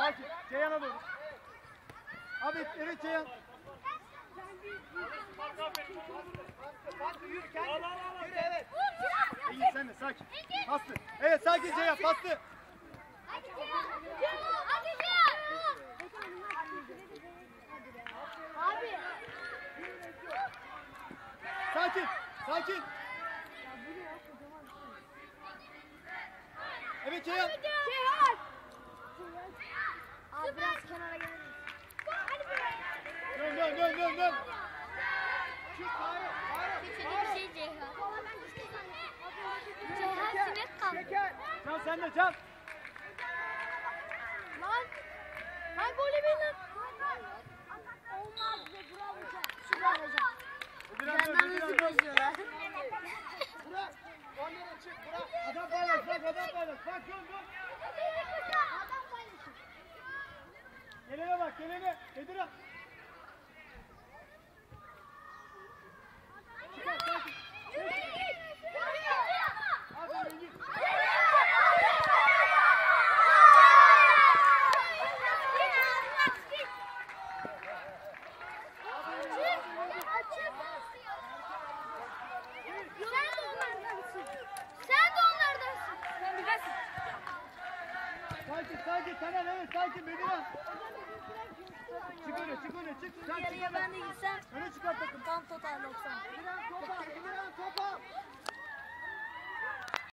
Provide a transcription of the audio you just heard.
sakin. Ceyhan'a doğru. Abi evet Ceyhan. Yürü evet. İyi sen de sakin. Pastı. Evet sakin Ceyhan pastı. Abi. Sakin. Sakin. Evet Ceyhan. Abi biraz kenara gelir misin? Dön. Çık Faruk. Kötü bir şey Ceyhan. Ceyhan sinek kaldı. Şeker. Can sen de Can. Lan golü bilin. Olmaz be bravo hocam. Süper hocam. Benden hızlı bozuyorlar. Burak. Kornere çık Burak. Adam paylaş bak adam paylaş. Bak dön. Adam paylaşır. Gelene bak gelene. Bedirhan. Çıkar sakin. Aferin git. Sen de onlardansın. Sen bilirsin. Sakin Taner evet sakin Bedirhan. Çık öne çık. Sen Yarıya ben de gitsem öne çıkar takım. tam total 90. Emirhan topa.